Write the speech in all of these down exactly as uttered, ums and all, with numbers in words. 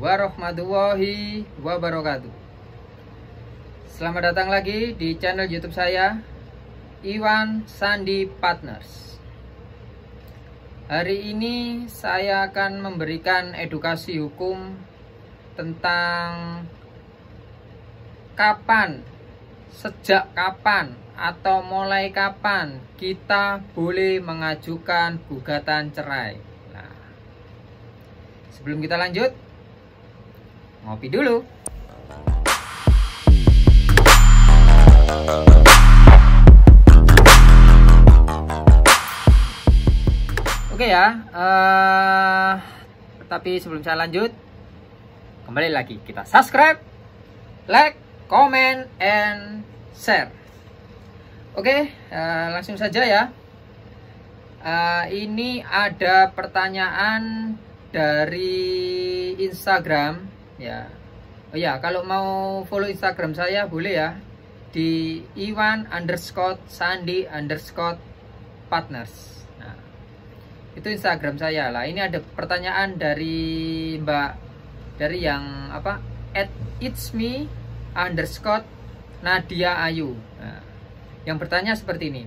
warahmatullahi wabarakatuh. Selamat datang lagi di channel YouTube saya, Iwan Sandi Partners. Hari ini saya akan memberikan edukasi hukum tentang kapan, sejak kapan atau mulai kapan kita boleh mengajukan gugatan cerai. Nah, sebelum kita lanjut, ngopi dulu. Oke ya, uh, tapi sebelum saya lanjut, kembali lagi kita subscribe, like, comment, and share. Oke, uh, langsung saja ya. Uh, ini ada pertanyaan dari Instagram ya. Oh ya, kalau mau follow Instagram saya boleh ya, di Iwan underscore Sandi underscore Partners. Nah, itu Instagram saya lah. Ini ada pertanyaan dari Mbak, dari yang apa, at it's me underscore Nadia Ayu. Nah, yang bertanya seperti ini.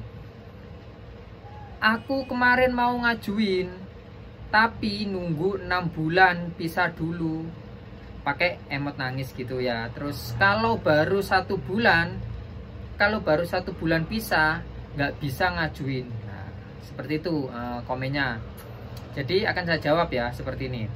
Aku kemarin mau ngajuin, tapi nunggu enam bulan bisa dulu. Pakai emot nangis gitu ya. Terus kalau baru satu bulan, kalau baru satu bulan bisa, nggak bisa ngajuin. Nah, seperti itu uh, komennya. Jadi akan saya jawab ya seperti ini.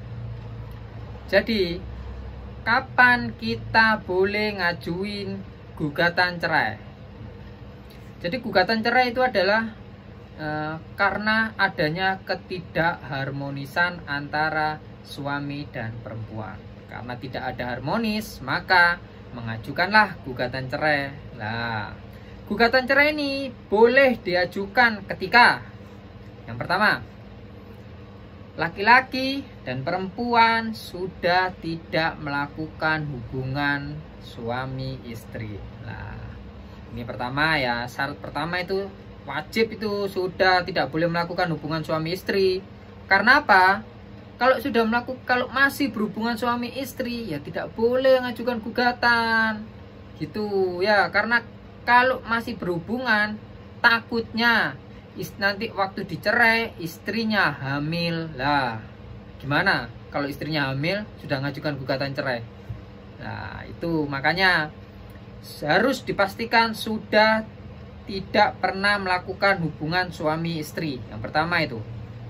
Jadi kapan kita boleh ngajuin gugatan cerai? Jadi gugatan cerai itu adalah uh, karena adanya ketidakharmonisan antara suami dan perempuan. Karena tidak ada harmonis, maka mengajukanlah gugatan cerai. Nah, gugatan cerai ini boleh diajukan ketika yang pertama, laki-laki dan perempuan sudah tidak melakukan hubungan suami istri. Nah, ini pertama ya, syarat pertama itu wajib itu sudah tidak boleh melakukan hubungan suami istri. Karena apa? Kalau sudah melakukan, kalau masih berhubungan suami istri ya tidak boleh mengajukan gugatan. Gitu ya, karena kalau masih berhubungan takutnya nanti waktu dicerai istrinya hamil. Lah, gimana kalau istrinya hamil sudah mengajukan gugatan cerai? Nah, itu makanya harus dipastikan sudah tidak pernah melakukan hubungan suami istri. Yang pertama itu.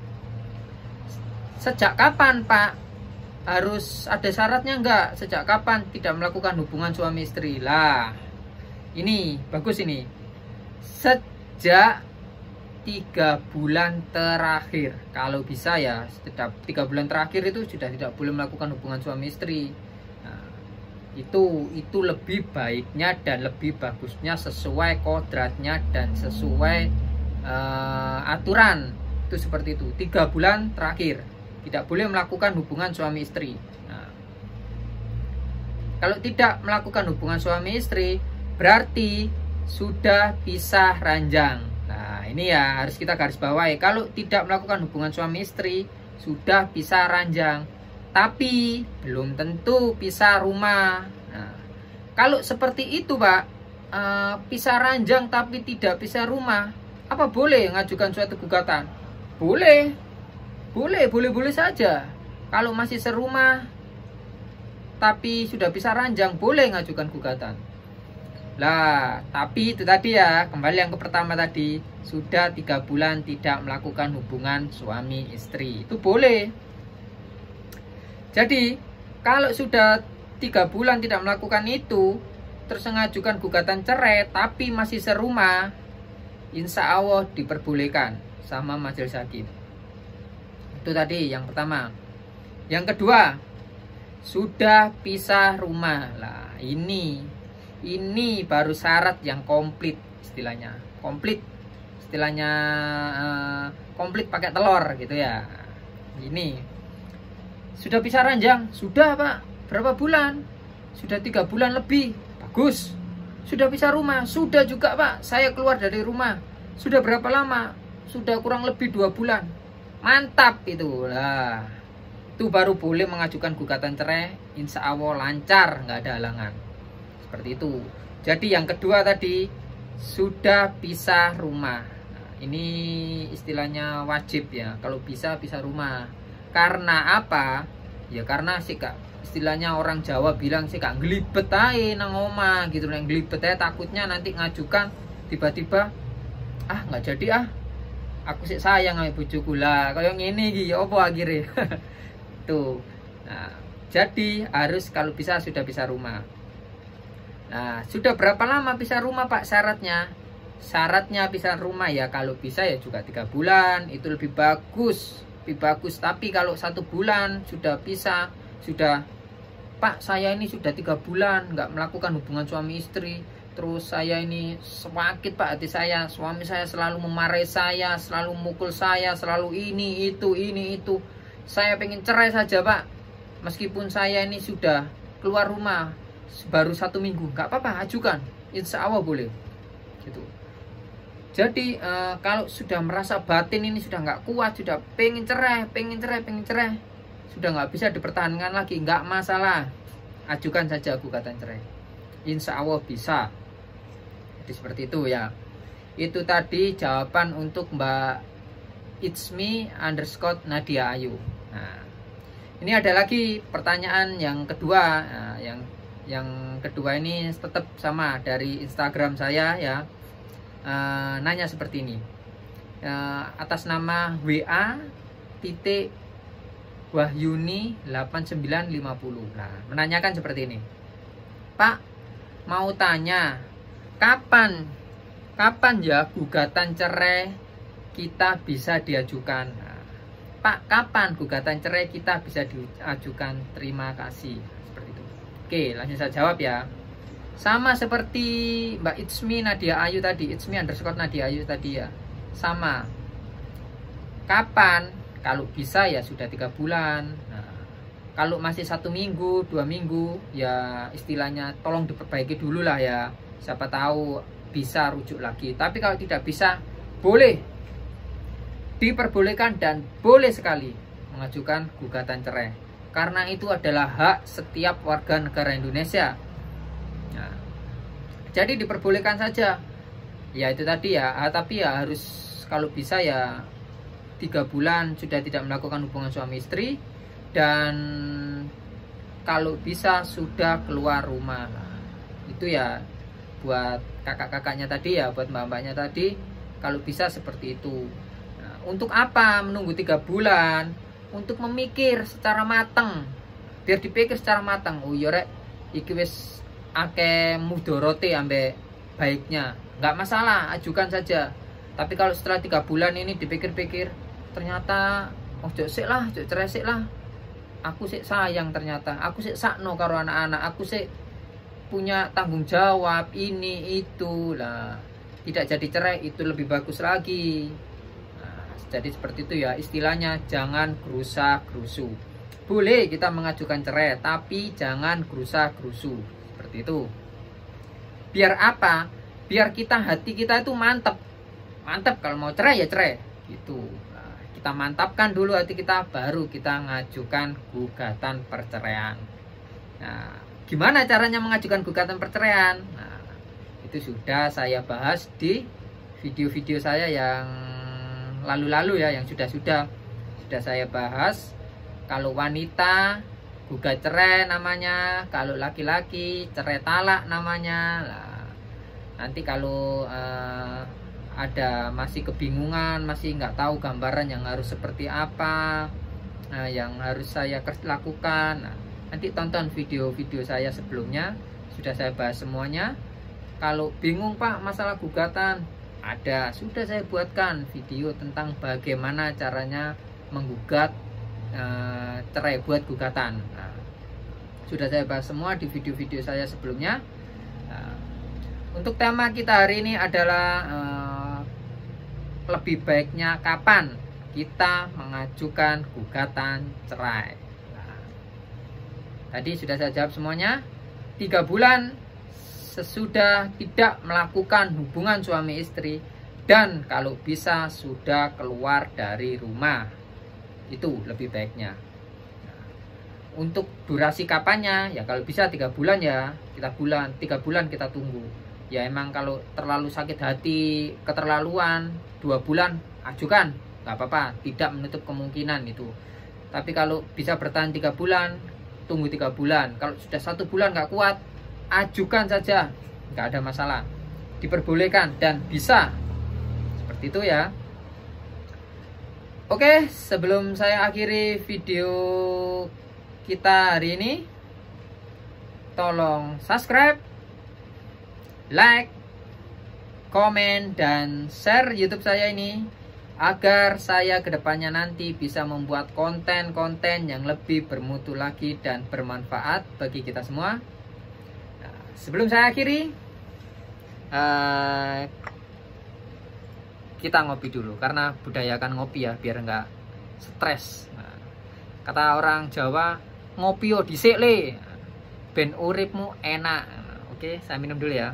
Sejak kapan, Pak? Harus ada syaratnya enggak? Sejak kapan tidak melakukan hubungan suami istri? Lah, ini bagus ini. Sejak tiga bulan terakhir. Kalau bisa ya, setiap tiga bulan terakhir itu sudah tidak boleh melakukan hubungan suami istri. Nah, itu itu lebih baiknya dan lebih bagusnya sesuai kodratnya dan sesuai uh, aturan. Itu seperti itu. Tiga bulan terakhir tidak boleh melakukan hubungan suami istri. Nah, kalau tidak melakukan hubungan suami istri berarti sudah pisah ranjang. Nah, ini ya harus kita garis bawahi. Kalau tidak melakukan hubungan suami istri sudah pisah ranjang, tapi belum tentu pisah rumah. Nah, kalau seperti itu, Pak, uh, pisah ranjang tapi tidak pisah rumah, apa boleh mengajukan suatu gugatan? Boleh. Boleh, boleh-boleh saja. Kalau masih serumah tapi sudah pisah ranjang, boleh mengajukan gugatan. Lah, tapi itu tadi ya, kembali yang ke pertama tadi, sudah tiga bulan tidak melakukan hubungan suami istri, itu boleh. Jadi kalau sudah tiga bulan tidak melakukan itu, terus mengajukan gugatan cerai tapi masih serumah, insya Allah diperbolehkan sama majelis hakim. Itu tadi yang pertama. Yang kedua, sudah pisah rumah. Lah, ini ini baru syarat yang komplit istilahnya. Komplit istilahnya uh, komplit pakai telur gitu ya. Ini sudah pisah ranjang, sudah, Pak. Berapa bulan? Sudah tiga bulan lebih. Bagus. Sudah pisah rumah, sudah juga, Pak. Saya keluar dari rumah. Sudah berapa lama? Sudah kurang lebih dua bulan. Mantap itu lah. itu baru boleh mengajukan gugatan cerai. Insya Allah lancar, nggak ada halangan. Seperti itu. Jadi yang kedua tadi, sudah pisah rumah. Nah, ini istilahnya wajib ya, kalau bisa pisah rumah. Karena apa? Ya karena sih kak, istilahnya orang Jawa bilang sih kak, ngelibet aja nang omah gitu, yang ngelibet aja, takutnya nanti ngajukan tiba-tiba ah nggak jadi ah, aku sih sayang sama bojoku lah, kayak gini gitu, apa akhirnya tuh. Nah, jadi harus kalau bisa sudah pisah rumah. Nah, sudah berapa lama pisah rumah Pak syaratnya? Syaratnya pisah rumah ya kalau bisa ya juga tiga bulan, itu lebih bagus, lebih bagus. Tapi kalau satu bulan sudah pisah, sudah Pak saya ini sudah tiga bulan nggak melakukan hubungan suami istri, terus saya ini sakit Pak hati saya, suami saya selalu memarahi saya, selalu mukul saya, selalu ini itu ini itu, saya pengen cerai saja Pak, meskipun saya ini sudah keluar rumah baru satu minggu, nggak apa-apa, ajukan, insya Allah boleh gitu. Jadi e, kalau sudah merasa batin ini sudah nggak kuat, sudah pengen cerai, pengen cerai, pengen cerai, sudah nggak bisa dipertahankan lagi, nggak masalah, ajukan saja gugatan cerai, insya Allah bisa. Jadi seperti itu ya. Itu tadi jawaban untuk Mbak Itsme underscore Nadia Ayu. Nah, ini ada lagi pertanyaan yang kedua. Nah, yang yang kedua ini tetap sama dari Instagram saya ya. E, nanya seperti ini. E, atas nama W A titik Wahyuni delapan sembilan lima nol. Nah, menanyakan seperti ini. Pak, mau tanya, kapan kapan ya gugatan cerai kita bisa diajukan? Nah, Pak, kapan gugatan cerai kita bisa diajukan? Terima kasih. Seperti itu. Oke, langsung saya jawab ya. Sama seperti Mbak Itsme Nadia Ayu tadi, Itsme underscore Nadia Ayu tadi ya. Sama. Kapan? Kalau bisa ya sudah tiga bulan. Nah, kalau masih satu minggu, dua minggu, ya istilahnya tolong diperbaiki dulu lah ya. Siapa tahu bisa rujuk lagi. Tapi kalau tidak bisa, boleh diperbolehkan dan boleh sekali mengajukan gugatan cerai. Karena itu adalah hak setiap warga negara Indonesia. Nah, jadi diperbolehkan saja. Ya itu tadi ya, ah, tapi ya harus kalau bisa ya tiga bulan sudah tidak melakukan hubungan suami istri, dan kalau bisa sudah keluar rumah. Nah, itu ya buat kakak-kakaknya tadi ya, buat mbak-mbaknya tadi, kalau bisa seperti itu. Nah, untuk apa menunggu tiga bulan? Untuk memikir secara matang, biar dipikir secara matang. Oh iya rek, iki wis akeh mudorote ambek baiknya, nggak masalah, ajukan saja. Tapi kalau setelah tiga bulan ini dipikir-pikir, ternyata oh jok sik lah, jok cerai sik lah, aku sik sayang, ternyata aku sik sakno karo anak-anak, aku sik punya tanggung jawab ini itu lah, tidak jadi cerai itu lebih bagus lagi. Nah, jadi seperti itu ya istilahnya, jangan gerusa-gerusu. Boleh kita mengajukan cerai, tapi jangan gerusa-gerusu seperti itu. Biar apa? Biar kita, hati kita itu mantap, mantap kalau mau cerai ya cerai gitu. Kita mantapkan dulu hati kita, baru kita ngajukan gugatan perceraian. Nah, gimana caranya mengajukan gugatan perceraian? Nah, itu sudah saya bahas di video-video saya yang lalu-lalu ya, yang sudah-sudah sudah saya bahas. Kalau wanita gugat cerai namanya, kalau laki-laki cerai talak namanya. Nah, nanti kalau uh, ada masih kebingungan, masih nggak tahu gambaran yang harus seperti apa, nah, yang harus saya lakukan, nah, nanti tonton video-video saya sebelumnya, sudah saya bahas semuanya. Kalau bingung Pak masalah gugatan, ada, sudah saya buatkan video tentang bagaimana caranya menggugat uh, cerai, buat gugatan. Nah, sudah saya bahas semua di video-video saya sebelumnya. Nah, untuk tema kita hari ini adalah uh, lebih baiknya kapan kita mengajukan gugatan cerai. Nah, tadi sudah saya jawab semuanya. Tiga bulan sesudah tidak melakukan hubungan suami istri, dan kalau bisa sudah keluar dari rumah, itu lebih baiknya. Nah, untuk durasi kapannya ya, kalau bisa tiga bulan ya kita bulan tiga bulan kita tunggu ya. Emang kalau terlalu sakit hati keterlaluan dua bulan ajukan, nggak apa-apa, tidak menutup kemungkinan itu. Tapi kalau bisa bertahan tiga bulan, tunggu tiga bulan. Kalau sudah satu bulan nggak kuat, ajukan saja, nggak ada masalah, diperbolehkan dan bisa seperti itu ya. Oke, sebelum saya akhiri video kita hari ini, tolong subscribe, like, komen, dan share YouTube saya ini agar saya kedepannya nanti bisa membuat konten-konten yang lebih bermutu lagi dan bermanfaat bagi kita semua. Nah, sebelum saya akhiri, uh, kita ngopi dulu, karena budayakan ngopi ya biar nggak stres. Nah, kata orang Jawa, ngopi yo dhisik le ben uripmu enak. Nah, oke, saya minum dulu ya.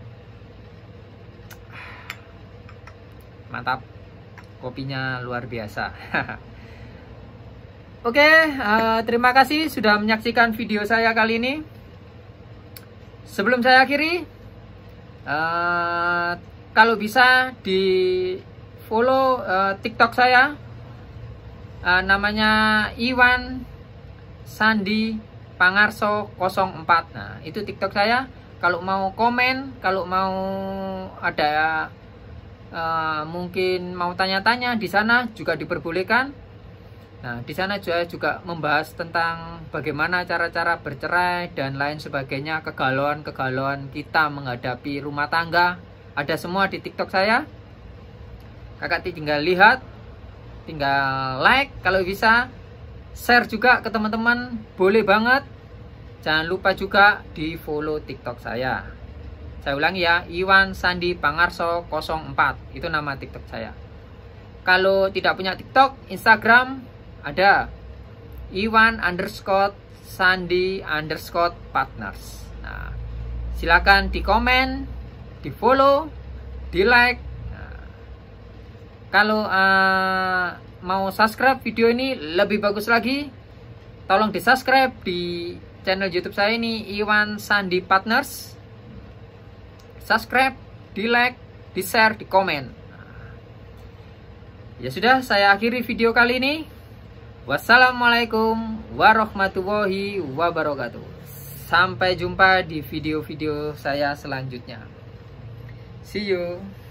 Mantap, kopinya luar biasa. Oke, uh, terima kasih sudah menyaksikan video saya kali ini. Sebelum saya akhiri, uh, kalau bisa di follow uh, TikTok saya, uh, namanya Iwan Sandi Pangarso nol empat. Nah, itu TikTok saya. Kalau mau komen, kalau mau ada uh, mungkin mau tanya-tanya, di sana juga diperbolehkan. Nah, di sana juga juga membahas tentang bagaimana cara-cara bercerai dan lain sebagainya, kegalauan-kegalauan kita menghadapi rumah tangga. Ada semua di TikTok saya. Kakak tinggal lihat, tinggal like, kalau bisa share juga ke teman-teman, boleh banget. Jangan lupa juga di follow TikTok saya. Saya ulangi ya, Iwan Sandi Pangarso nol empat, itu nama TikTok saya. Kalau tidak punya TikTok, Instagram ada Iwan underscore Sandi underscore partners. Nah, silakan di komen, di follow, di like. Nah, kalau uh, mau subscribe video ini lebih bagus lagi, tolong di subscribe di channel YouTube saya ini, Iwan Sandi Partners. Subscribe, di like, di share, di komen. Nah, ya sudah, saya akhiri video kali ini. Wassalamualaikum warahmatullahi wabarakatuh. Sampai jumpa di video-video saya selanjutnya. See you.